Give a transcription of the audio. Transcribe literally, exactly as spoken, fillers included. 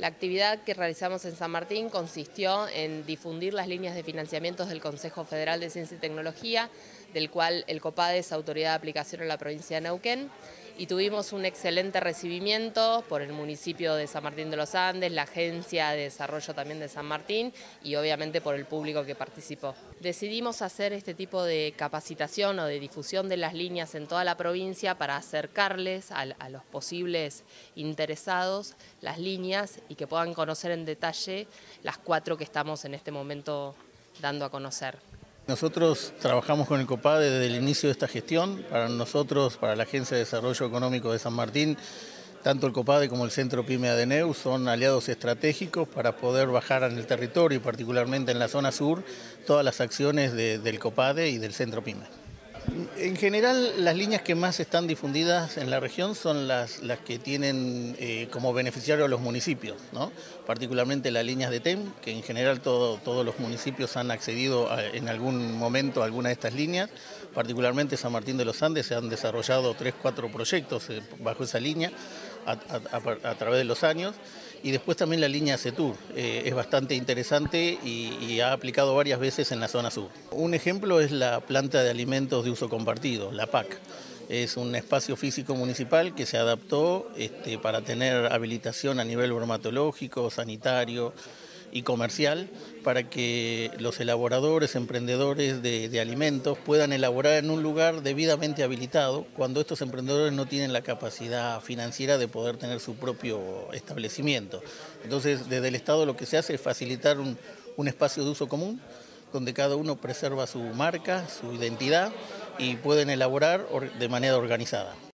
La actividad que realizamos en San Martín consistió en difundir las líneas de financiamientos del Consejo Federal de Ciencia y Tecnología, del cual el COPADE es autoridad de aplicación en la provincia de Neuquén, y tuvimos un excelente recibimiento por el municipio de San Martín de los Andes, la Agencia de Desarrollo también de San Martín y obviamente por el público que participó. Decidimos hacer este tipo de capacitación o de difusión de las líneas en toda la provincia para acercarles a, a los posibles interesados las líneas y que puedan conocer en detalle las cuatro que estamos en este momento dando a conocer. Nosotros trabajamos con el COPADE desde el inicio de esta gestión. Para nosotros, para la Agencia de Desarrollo Económico de San Martín, tanto el COPADE como el Centro PYME ADENEU son aliados estratégicos para poder bajar en el territorio y particularmente en la zona sur todas las acciones de, del COPADE y del Centro PYME. En general, las líneas que más están difundidas en la región son las, las que tienen eh, como beneficiario a los municipios, ¿no? Particularmente las líneas de T E M, que en general todo, todos los municipios han accedido a, en algún momento a alguna de estas líneas. Particularmente San Martín de los Andes se han desarrollado tres, cuatro proyectos eh, bajo esa línea a, a, a, a través de los años. Y después también la línea CETUR, eh, es bastante interesante y, y ha aplicado varias veces en la zona sur. Un ejemplo es la planta de alimentos de uso compartido, la P A C. Es un espacio físico municipal que se adaptó este, para tener habilitación a nivel bromatológico, sanitario y comercial, para que los elaboradores, emprendedores de, de alimentos puedan elaborar en un lugar debidamente habilitado cuando estos emprendedores no tienen la capacidad financiera de poder tener su propio establecimiento. Entonces, desde el Estado lo que se hace es facilitar un, un espacio de uso común donde cada uno preserva su marca, su identidad y pueden elaborar de manera organizada.